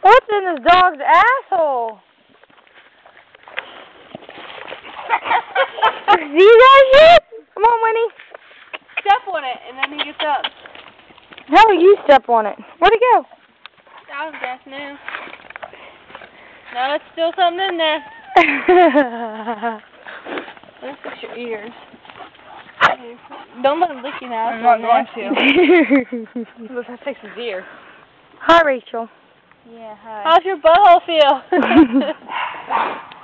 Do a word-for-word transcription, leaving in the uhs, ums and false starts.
What's in this dog's asshole? See that shit? Come on, Winnie. Step on it, and then he gets up. How do you step on it? Where'd it go? I was guessing now. No, it's still something in there. Let's fix your ears. Don't let him lick you now. I'm not going to. Let's fix his ear. Hi, Rachel. Yeah, hi. How's your butthole feel?